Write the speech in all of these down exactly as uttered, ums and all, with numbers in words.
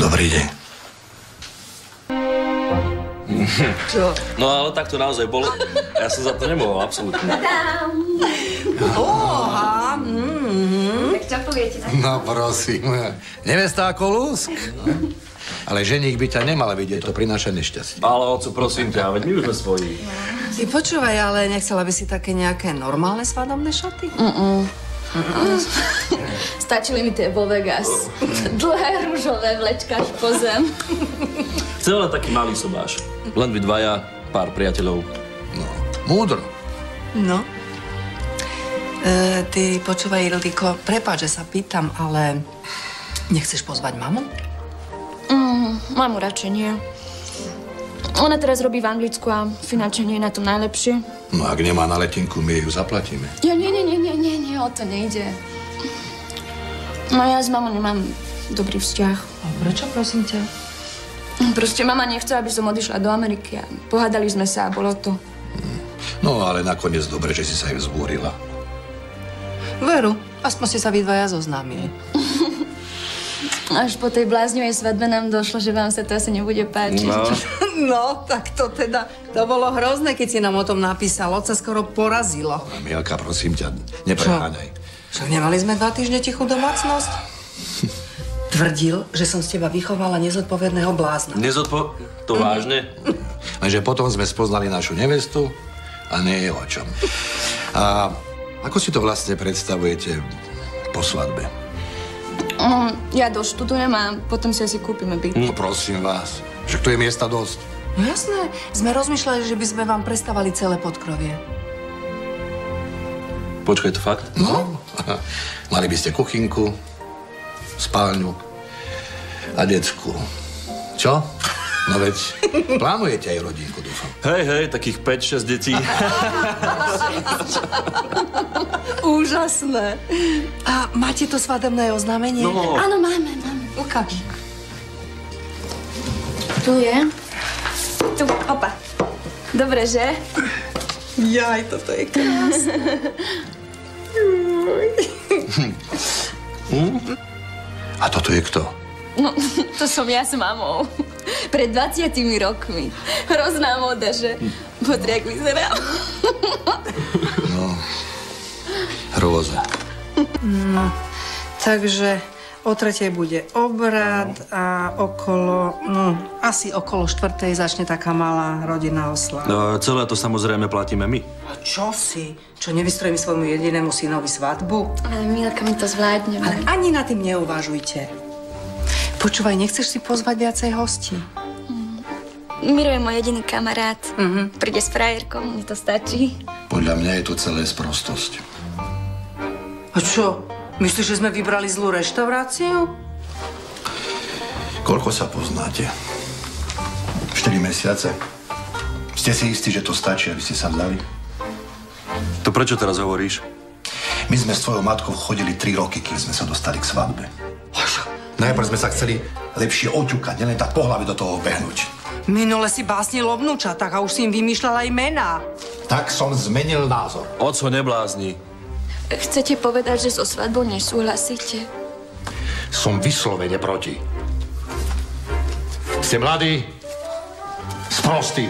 Dobrý deň. Čo? No ale tak to naozaj bolo. Ja som za to nemohol, absolútne. Oha! Mm-hmm. Tak čo poviete na to? No prosím, nevestá ako lúsk. No. Ale ženík by ťa nemal vidieť, to prináša nešťastie. Ale oco, prosím ťa, veď my už sme svoji. Ty počúvaj, ale nechcela by si také nejaké normálne svadobné šaty? Mm-mm. Mm-mm. Stačili mi tie vo Vegas. Dlhé rúžové vlečka až po zem. Chcem len taký malý sobáš. Len vy dvaja, pár priateľov. No, múdro. No. E, ty počúvaj, Ildiko, prepáč, že sa pýtam, ale nechceš pozvať mamu? Mm, mamu radšej nie. Ona teraz robí v Anglicku a finančne nie je na tom najlepšie. No ak nemá na letinku, my ju zaplatíme. Ja nie, nie, nie, nie, nie, nie, o to nejde. No ja s mamou nemám dobrý vzťah. A prečo, prosím ťa? Proste mama nechcela, aby som odišla do Ameriky a pohádali sme sa a bolo to. No ale nakoniec dobre, že si sa jej vzbúrila. Veru, aspoň ste sa vy dvaja zoznámili. Až po tej bláznivej svadbe nám došlo, že vám sa to asi nebude páčiť. No. No, tak to teda, to bolo hrozné, keď si nám o tom napísal. Oca skoro porazilo. Mielka, prosím ťa, nepreháňaj. Čo, nemali sme dva týždne tichú domácnosť? Tvrdil, že som z teba vychovala nezodpovedného blázna. Nezodpo... To mm. vážne? Lenže potom sme spoznali našu nevestu a nie je o čom. A ako si to vlastne predstavujete po svadbe? Um, ja doštudujem a potom si asi kúpime byt. No prosím vás, že tu je miesta dosť. No jasné, sme rozmýšľali, že by sme vám prestávali celé podkrovie. Počkaj, to fakt? No, mali by ste kuchynku, spálňu a decku. Čo? No veď plánujete aj rodinku, dúfam. Hej, hej, takých päť šesť detí. Úžasné. A máte to svadobné oznámenie? No. Áno, máme, máme. Ukáž. Tu je. Tu, opa. Dobre, že? Jaj, toto je krásne. A toto je kto? No, to som ja s mamou. Pred dvadsiatimi rokmi. Hrozná moda, že? Pozri, jak vyzerám. No, hrôza. No, takže o tretej bude obrad a okolo, no, asi okolo štvrtej začne taká malá rodinná oslava. No, celé to samozrejme platíme my. A čo si? Čo, nevystrojím svojmu jedinému synovi svadbu? Ale Milka, my to zvládneme. Ale ani na tým neuvažujte. Počúvaj, nechceš si pozvať viacej hostí? Miro je môj jediný kamarát. Mhm. Príde s frajerkou, mne to stačí. Podľa mňa je to celé sprostosť. A čo? Myslíš, že sme vybrali zlú reštauráciu? Koľko sa poznáte? štyri mesiace? Ste si istí, že to stačí, aby ste sa vzali? To prečo teraz hovoríš? My sme s tvojou matkou chodili tri roky, kým sme sa dostali k svadbe. Najprv sme sa chceli lepšie oťukať, nielen tak po hlave do toho behnúť. Minule si básnil o vnúčatách a už si im vymýšľala aj mená. Tak som zmenil názor. Oco, neblázni. Chcete povedať, že so svadbou nesúhlasíte? Som vyslovene proti. Ste mladí, sprostí.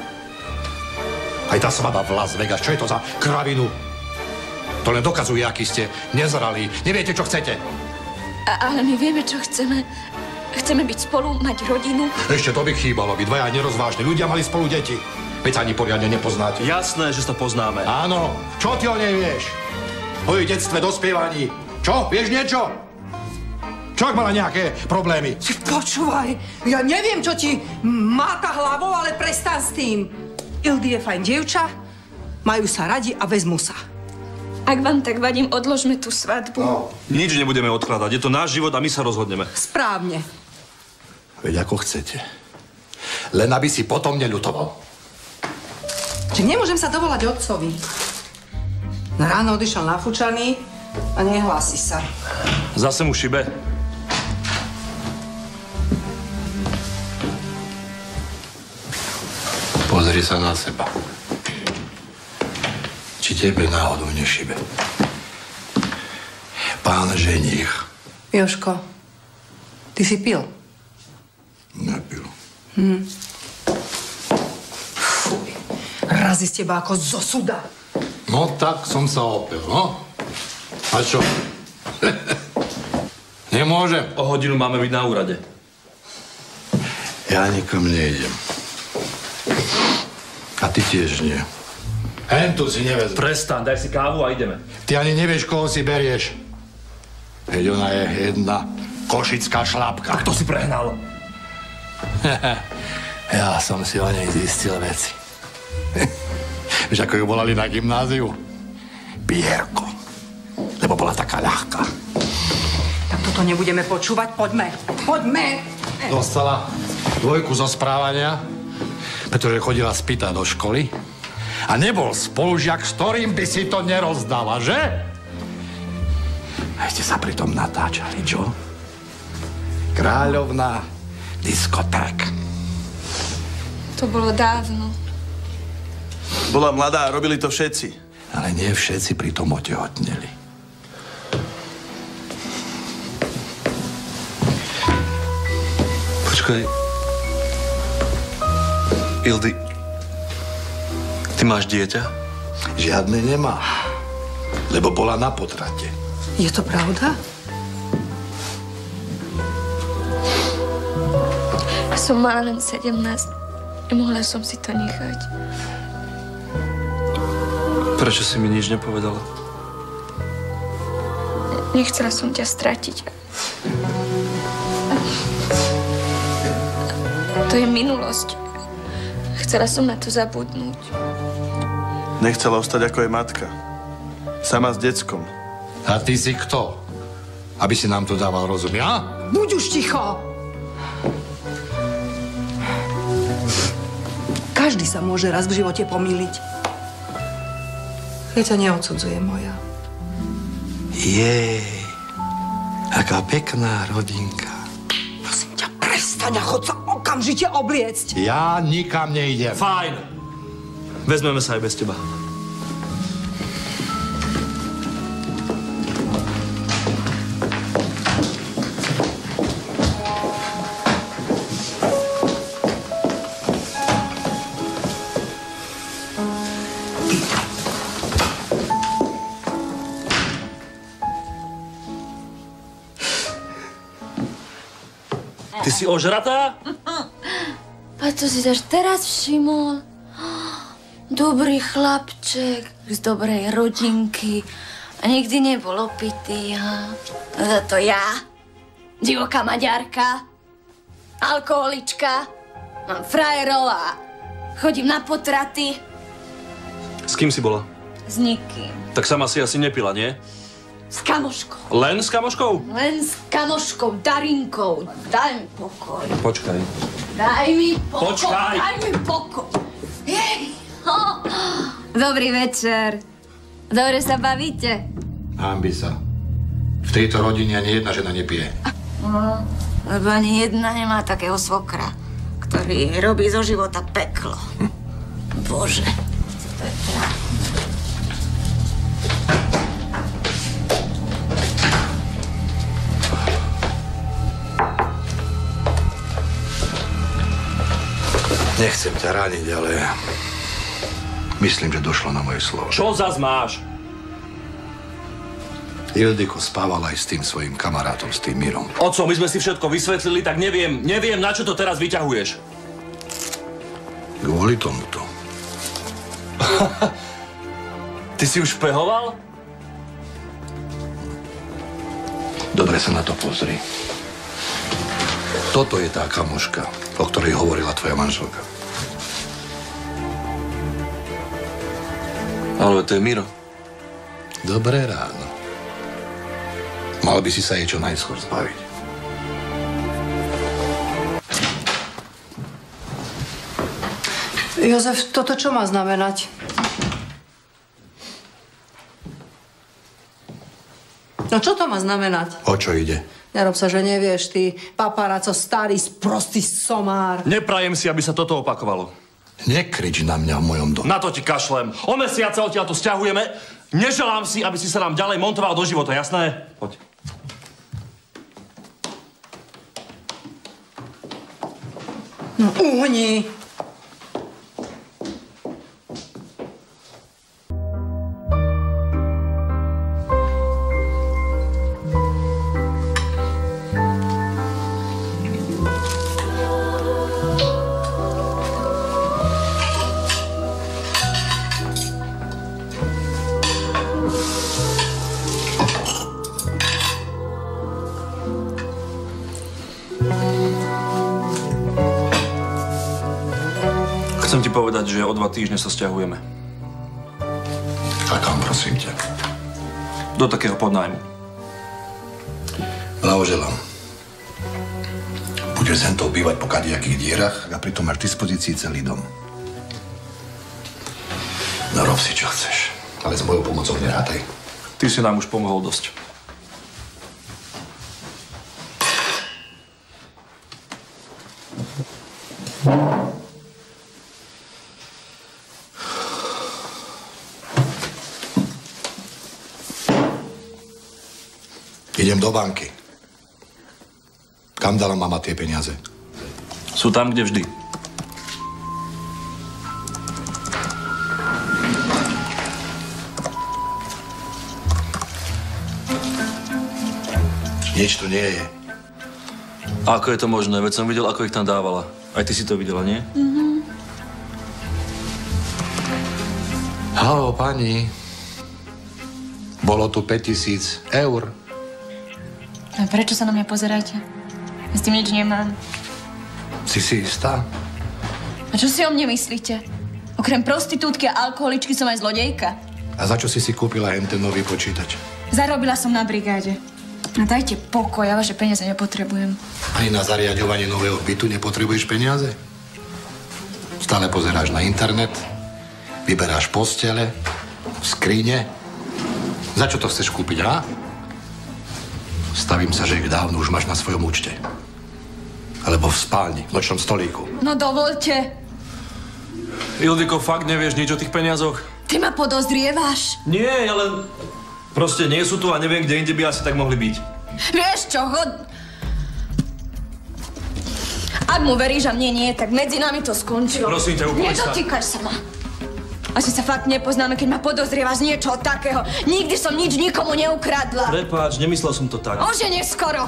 Aj tá svadba v Las Vegas, čo je to za kravinu? To len dokazuje, aký ste nezralí. Neviete, čo chcete. A, ale my vieme, čo chceme. Chceme byť spolu, mať rodinu. Ešte to by chýbalo, vy dvaja nerozvážni ľudia mali spolu deti. Veď sa ani poriadne nepoznáte. Jasné, že to poznáme. Áno, čo ty o nej vieš? O jej detstve, dospievaní. Čo, vieš niečo? Čo, ak mala nejaké problémy? Počúvaj, ja neviem, čo ti máta hlavou, ale prestan s tým. Ildy je fajn dievča, majú sa radi a vezmu sa. Ak vám tak vadím, odložme tú svadbu. No. Nič nebudeme odkladať. Je to náš život a my sa rozhodneme. Správne. Veď ako chcete. Len aby si potom neľutoval. Že nemôžem sa dovolať otcovi. Ráno odišiel nafúčaný a nehlási sa. Zase mu šibe. Pozri sa na seba. Či tebe náhodou nešibe. Pán ženích. Jožko, ty si pil. Hm. Fuj, razi z teba ako zo suda. No tak som sa opil, no. A čo? Nemôžem. O hodinu máme byť na úrade. Ja nikam nejdem. A ty tiež nie. Hen tu si nevezme. Prestaň, daj si kávu a ideme. Ty ani nevieš, koho si berieš. Veď ona je jedna košická šlápka. Tak to si prehnal. Ja som si o nej zistil veci. Vieš, ako ju volali na gymnáziu? Pierko. Lebo bola taká ľahká. Tak toto nebudeme počúvať. Poďme. Poďme. Dostala dvojku zo správania, pretože chodila spýtať do školy. A nebol spolužiak, s ktorým by si to nerozdala, že? A ste sa pritom natáčali, čo? Kráľovná diskoték. To bolo dávno. Bola mladá a robili to všetci. Ale nie všetci pri tom otehotneli. Počkaj. Ildy, ty máš dieťa? Žiadne nemá. Lebo bola na potrate. Je to pravda? Som mala len sedemnásť. Nemohla som si to nechať. Prečo si mi nič nepovedala? Nechcela som ťa stratiť. To je minulosť. Chcela som na to zabudnúť. Nechcela ostať ako je matka. Sama s deckom. A ty si kto? Aby si nám to dával rozum, ja? Buď už ticho! Každý sa môže raz v živote pomýliť. Ja ťa neodsudzujem, moja. Jej, aká pekná rodinka. Prosím ťa, prestaň a chod sa okamžite obliecť. Ja nikam nejdem. Fajn. Vezmeme sa aj bez teba. Ty si ožratá? A to si až teraz všimol? Dobrý chlapček z dobrej rodinky a nikdy nebol opitý, ha? Za to ja, divoká Maďarka, alkoholička, mám frajerov a chodím na potraty. S kým si bola? S nikým. Tak sama si asi nepila, nie? S kamoškou. Len s kamoškou? Len s kamoškou, Darinkou. Daj mi pokoj. Počkaj. Daj mi pokoj. Počkaj. Daj mi pokoj. Jej. Oh. Dobrý večer. Dobre sa bavíte? Hanbi sa. V tejto rodine ani jedna žena nepije. No, lebo ani jedna nemá takého svokra, ktorý robí zo života peklo. Hm. Bože. Nechcem ťa rániť, ale myslím, že došlo na moje slovo. Čo zas máš? Ildiko spával aj s tým svojim kamarátom, s tým Mirom. Oco, my sme si všetko vysvetlili, tak neviem, neviem, na čo to teraz vyťahuješ. Kvôli tomuto. Ty si už špehoval? Dobre sa na to pozri. Toto je tá kamoška, o ktorej hovorila tvoja manželka. Ale to je Miro. Dobré ráno. Mal by si sa jej čo najskôr zbaviť. Jozef, toto čo má znamenať? No čo to má znamenať? O čo ide? Nerob sa, že nevieš, ty paparáco, starý, sprostý somár. Neprajem si, aby sa toto opakovalo. Nekrič na mňa v mojom dome. Na to ti kašlem. O mesiace odtiaľ to sťahujeme. Neželám si, aby si sa nám ďalej montoval do života, jasné? Poď. No uhni. Chcem ti povedať, že o dva týždne sa sťahujeme. A kam, prosím ťa? Do takého podnájmu. Blahoželám. Budeš sem to obývať po kadejakých dierach a pritom máš v dispozícii celý dom. No rob si, čo chceš. Ale s mojou pomocou nerátaj. Ty si nám už pomohol dosť. Idem do banky. Kam dala mama tie peniaze? Sú tam, kde vždy. Nič tu nie je. A ako je to možné? Veď som videl, ako ich tam dávala. Aj ty si to videla, nie? Mhm. Haló, pani. Bolo tu päťtisíc eur. A prečo sa na mňa pozeráte? Ja s tým nič nemám. Si si istá? A čo si o mne myslíte? Okrem prostitútky a alkoholičky som aj zlodejka. A za čo si si kúpila hen ten nový počítač? Zarobila som na brigáde. A dajte pokoj, ja vaše peniaze nepotrebujem. Ani na zariaďovanie nového bytu nepotrebuješ peniaze? Stále pozeráš na internet, vyberáš postele, skrine. Za čo to chceš kúpiť, ha? Stavím sa, že ich dávno už máš na svojom účte. Alebo v spálni, v nočnom stolíku. No dovolte. Ildiko, fakt nevieš nič o tých peniazoch? Ty ma podozrievaš. Nie, ja len... Proste nie sú tu a neviem, kde inde by asi tak mohli byť. Vieš čo, hod... Ak mu veríš a mne nie, tak medzi nami to skončilo. Prosím ťa, upoj sa. Nedotýkaš sa ma. Asi sa fakt nepoznáme, keď ma podozrievaš z niečoho takého. Nikdy som nič nikomu neukradla. Prepáč, nemyslel som to tak. Už je neskoro.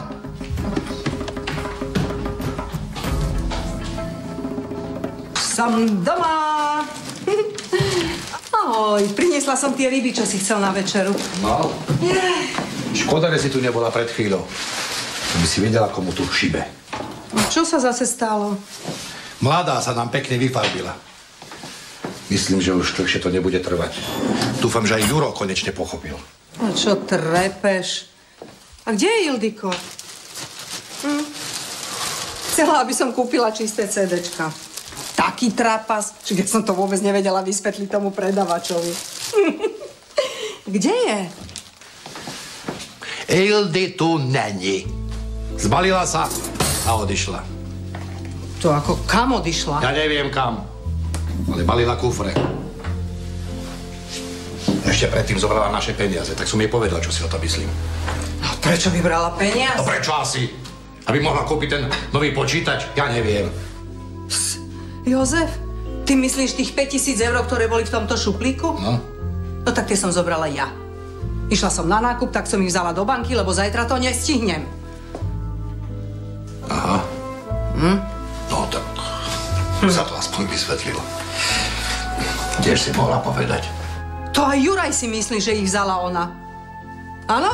Som doma. Ahoj, priniesla som tie ryby, čo si chcel na večeru. No. Škoda, že si tu nebola pred chvíľou. Aby si vedela, komu tu šibe. Čo sa zase stalo? Mladá sa nám pekne vyfarbila. Myslím, že už dlhšie to nebude trvať. Dúfam, že aj Juro konečne pochopil. No čo trepeš? A kde je Ildiko? Hm. Chcela, aby som kúpila čisté cédečka. Taký trapas, čiže som to vôbec nevedela vysvetliť tomu predavačovi. Kde je? Ildy tu není. Zbalila sa a odišla. To ako kam odišla? Ja neviem kam. Ale balila kufre. Ešte predtým zobrala naše peniaze, tak som jej povedal, čo si o to myslím. No prečo by brala peniaze? No prečo asi? Aby mohla kúpiť ten nový počítač? Ja neviem. Pst, Jozef, ty myslíš tých päťtisíc eur, ktoré boli v tomto šuplíku? No. No tak tie som zobrala ja. Išla som na nákup, tak som ich vzala do banky, lebo zajtra to nestihnem. Aha. Hm? No tak hm. sa to aspoň vysvetlilo. Tiež si mohla povedať. To aj Juraj si myslí, že ich vzala ona. Áno?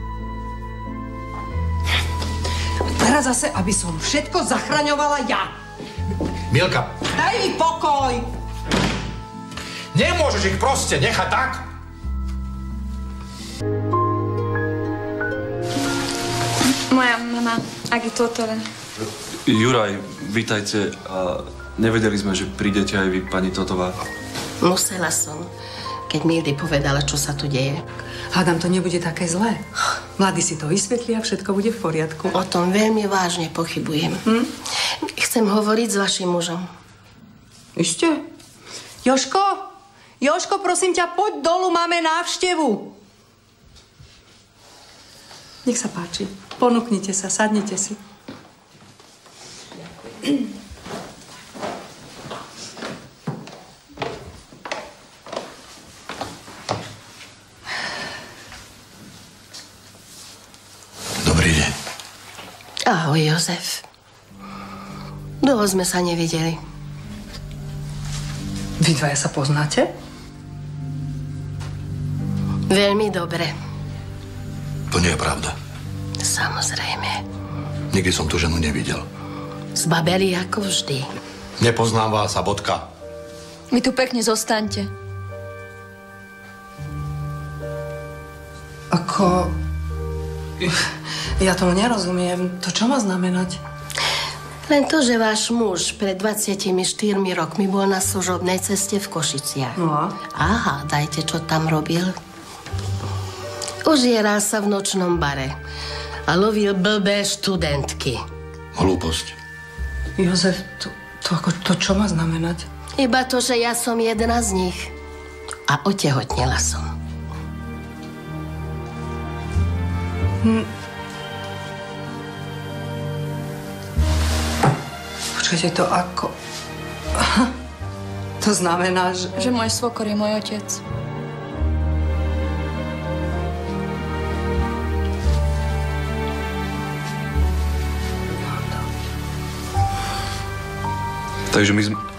Teraz zase, aby som všetko zachraňovala ja. Milka. Daj mi pokoj. Nemôžeš ich proste nechať tak. Moja mama, ak je toto len. Juraj, vítajte. A nevedeli sme, že prídete aj vy, pani Totová. Musela som, keď mi Ildy povedala, čo sa tu deje. Hádam, to nebude také zlé. Mladí si to vysvetlia a všetko bude v poriadku. O tom veľmi vážne pochybujem. Hm? Chcem hovoriť s vašim mužom. Ešte? Jožko? Jožko, prosím ťa, poď dolu, máme návštevu. Nech sa páči. Ponúknite sa, sadnite si. Dobrý deň. Ahoj, Jozef. Dlho sme sa nevideli. Vy dvaja sa poznáte? Veľmi dobre. To nie je pravda. Samozrejme. Nikdy som tú ženu nevidel. Zbabeli ako vždy. Nepoznám vás a bodka. Vy tu pekne zostaňte. Ako... Ja tomu nerozumiem. To čo má znamenať? Len to, že váš muž pred dvadsiatimi štyrmi rokmi bol na služobnej ceste v Košiciach. No a? Aha, dajte, čo tam robil. Užieral sa v nočnom bare a lovil blbé študentky. Hlúposť. Jozef, to, to, ako, to čo má znamenať? Iba to, že ja som jedna z nich. A otehotnela som. Hm. Počkajte, to ako... Aha. To znamená, že... Že môj svokor je môj otec. Takže my sme...